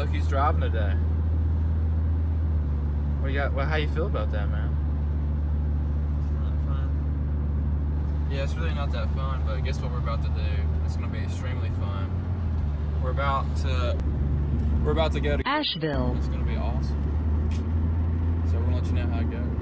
Look who's driving today. What you got? Well, how you feel about that, man? It's not fun. Yeah, it's really not that fun, but guess what we're about to do? It's gonna be extremely fun. We're about to go to Asheville. It's gonna be awesome. So we're gonna let you know how it goes.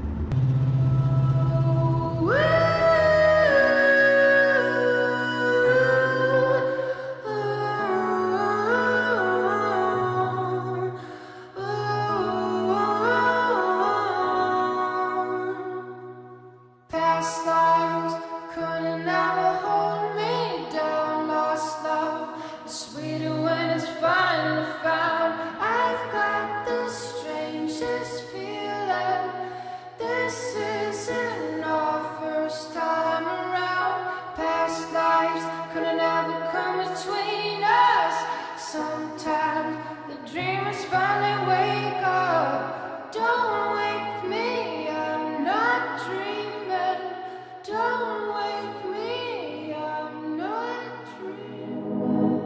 Past lives couldn't ever hold me down. Lost love is sweeter when it's finally found. I've got the strangest feeling. This isn't our first time around. Past lives couldn't ever come between us. Sometimes the dreamers finally wake up. Don't wake me, I'm not dreaming. Don't wake me, I'm not dreaming.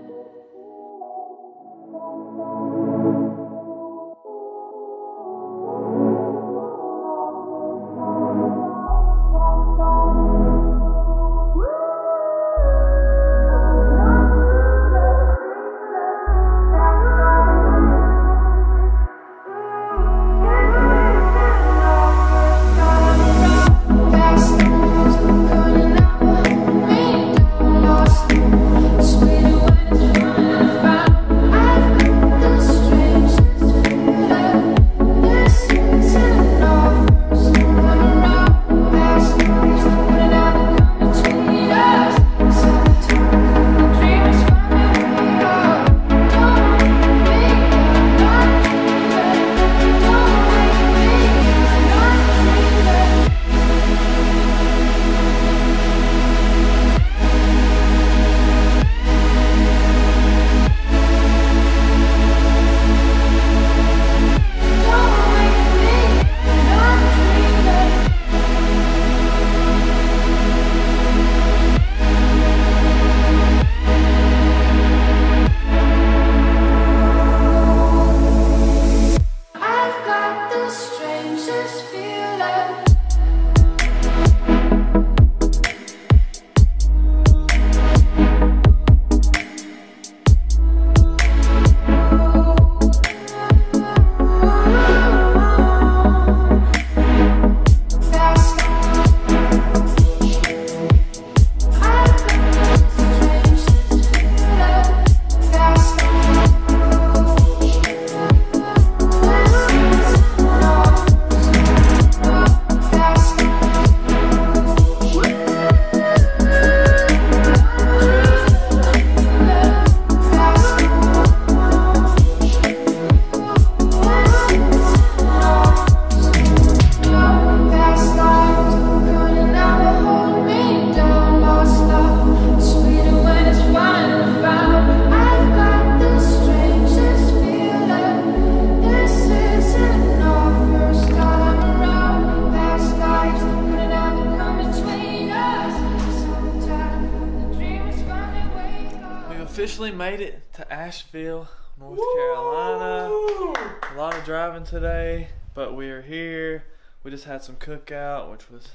Officially made it to Asheville, North Carolina. A lot of driving today, but we are here. We just had some cookout, which was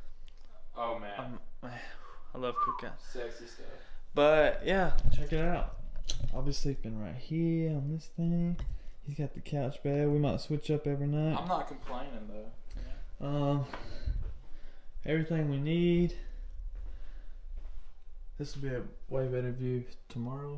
Oh man, I love cookout. sexy stuff. But yeah, check it out. I'll be sleeping right here on this thing. He's got the couch bed. We might switch up every night. I'm not complaining though. Everything we need. This will be a way better view tomorrow.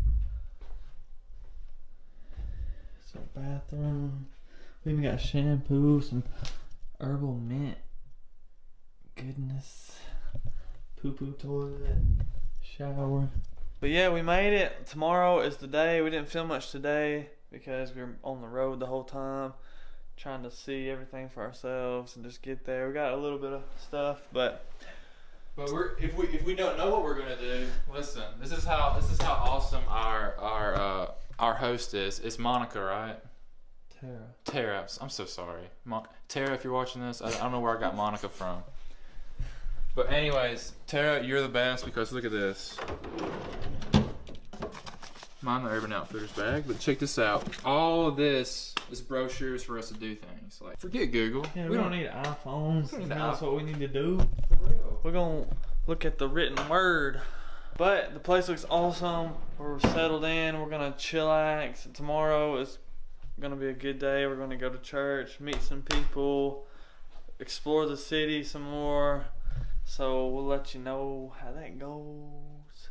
It's our bathroom. We even got shampoo, some herbal mint. Goodness. Poo-poo toilet. Shower. But yeah, we made it. Tomorrow is the day. We didn't film much today because we were on the road the whole time, trying to see everything for ourselves and just get there. We got a little bit of stuff, but if we don't know what we're gonna do, listen. This is how awesome our host is. It's Monica, right? Tara. I'm so sorry, Tara. If you're watching this, I don't know where I got Monica from. But anyways, Tara, you're the best because look at this. Mine the Urban Outfitters bag, but check this out. All of this is brochures for us to do things. Like, forget Google. Yeah, we don't need iPhones. That's what we need to do. For real. We're gonna look at the written word. But the place looks awesome. We're settled in. We're gonna chillax. Tomorrow is gonna be a good day. We're gonna go to church, meet some people, explore the city some more. So we'll let you know how that goes.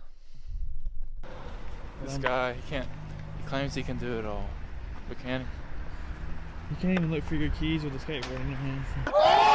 This guy, he claims he can do it all. But can he? You can't even look for your keys with a skateboard in your hands.